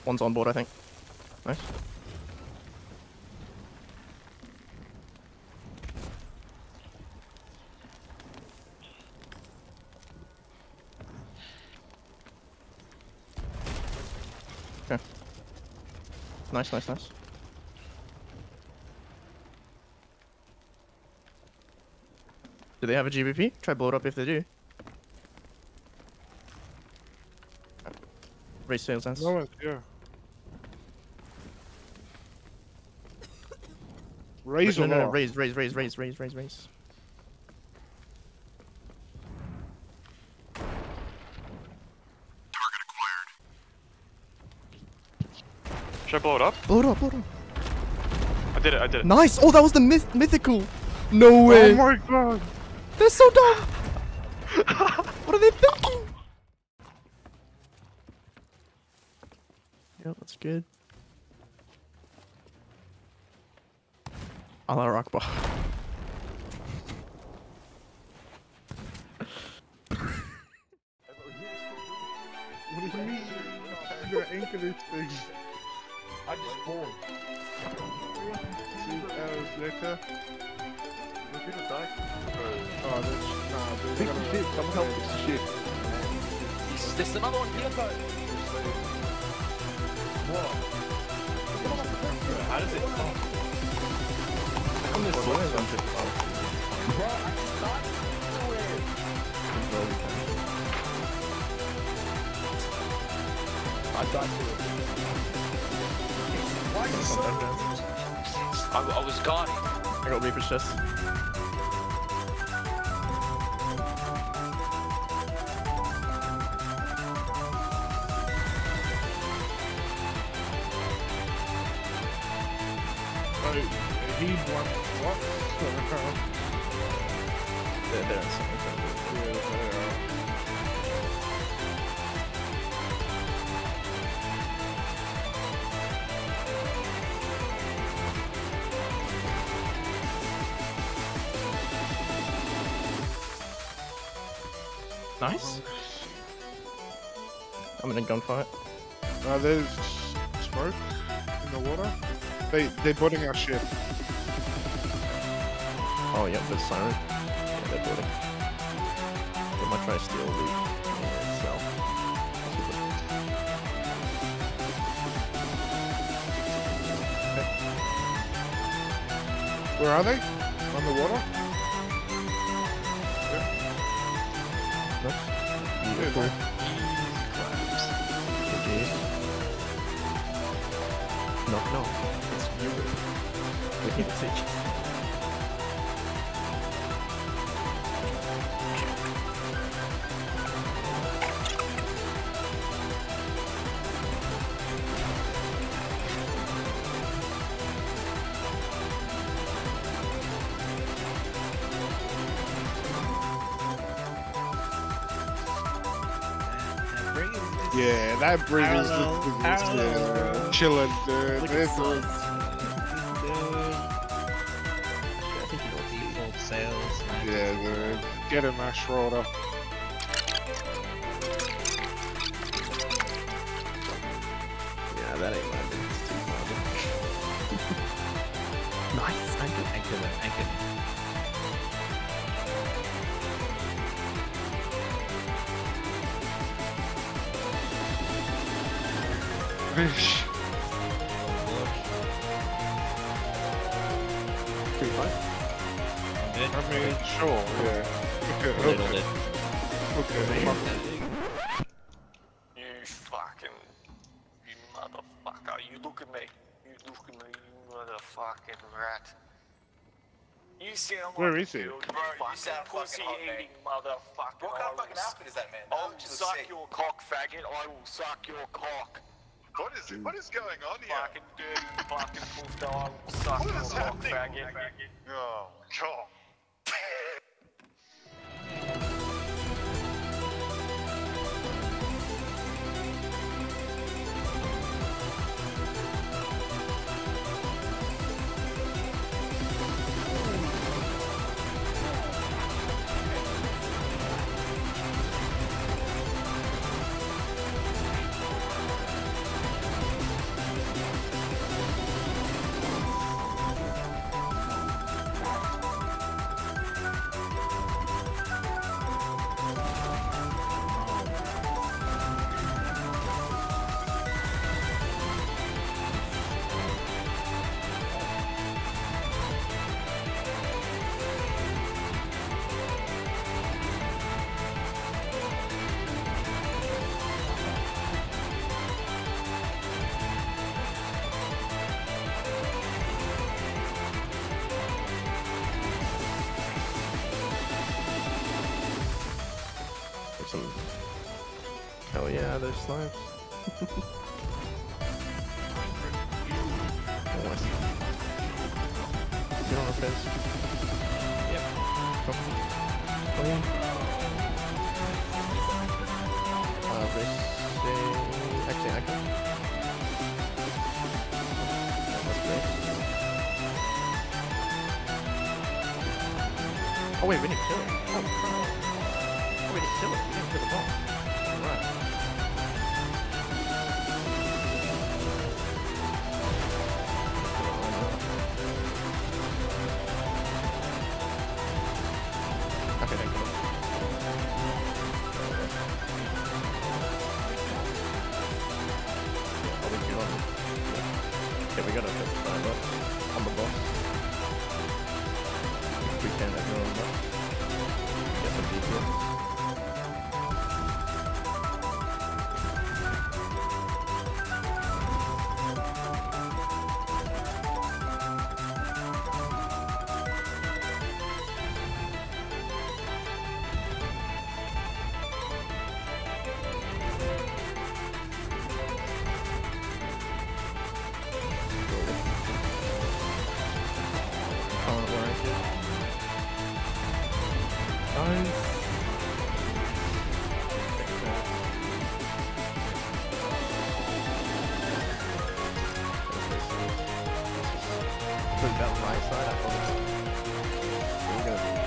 One's on board, I think. Nice. Okay. Nice, nice, nice. Do they have a GBP? Try blow it up if they do. Raise sails, sense. No one's here. Raise No, or no, no, not? raise. Should I blow it up? Blow it up, blow it up. I did it. Nice! Oh, that was the mythical! No way! Oh my god! They're so dumb! What are they thinking? Yeah, that's good. Allah Akbar. What do you mean? You gotta anchor this thing. I just spawned. See, later. Look at the dice. Oh, that's... Nah, dude. Fix the ship. Someone help fix the ship. There's another one here, bro. What? How does it come? On this one, I'm just... Bro, I started nowhere. I died to it. Why are you so... I was guarding. I got Reaper's chest. He won. What? They're insane. Yeah, they are. Nice. I'm in a gunfight. There's smoke in the water. They're boarding our ship. Oh, yep, there's siren. Yeah, they're boarding. They might try to steal loot itself. Where are they? On the water? Nice. Yeah, Beautiful. nice. GG. Knock, knock. It's you. We need to take. Yeah, that bridge is just chilling, dude. This is... Default sales. Yeah, dude. Get him, Ash Schroeder. Yeah, that ain't my business. Too far. Nice. Anchor. Fish. 3-5. I mean, sure, yeah. Okay. You fucking... You motherfucker. You look at me. You motherfucking rat. You sound like Where is he? Bro, you sound pussy-eating motherfucker. What kind of fucking outfit is that, man? I will suck your cock, faggot. I will suck your cock. What is it? What is going on here? Fucking dirty fucking pussy. I will suck What your is cock, happening? faggot. Oh, God. some. Hell yeah, those slabs. Nice. Sit on the fence. Yep. Oh yeah. Actually, I can. That's great. Oh wait, we didn't kill it. Oh, oh we didn't kill it. We didn't kill the bomb. Alright. Okay, thank you. Oh, we kill him. Okay, we gotta find up. I'm the boss. If we can, everyone but get some people. Put it down my side, I thought. We're gonna be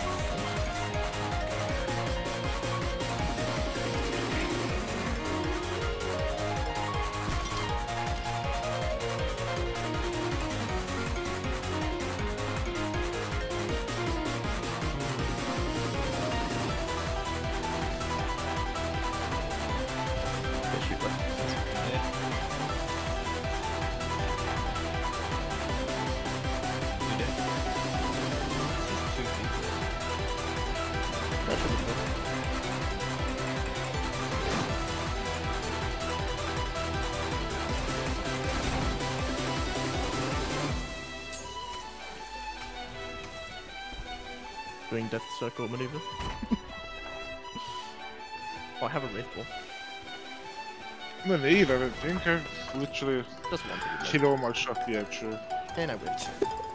doing death circle maneuver. Oh, I have a red ball. I don't need, I don't think. I've literally Just one to hit all my shots. Yeah, true. And I whipped.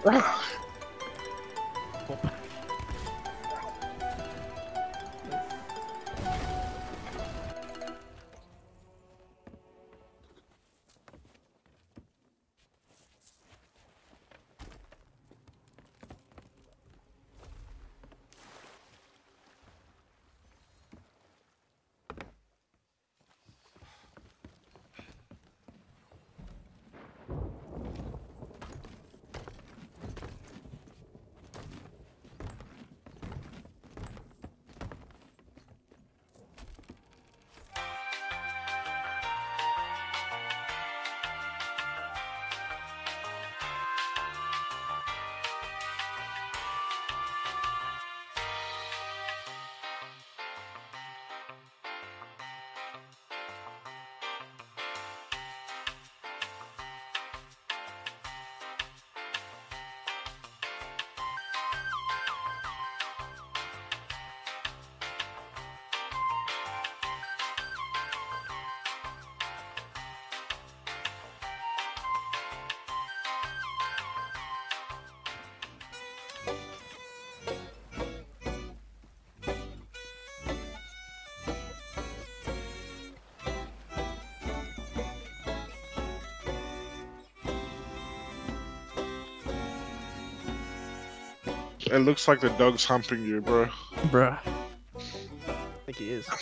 It looks like the dog's humping you, bro. Bruh. I think he is.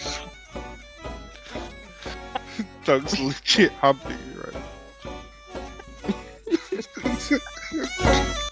Dog's legit humping you right now.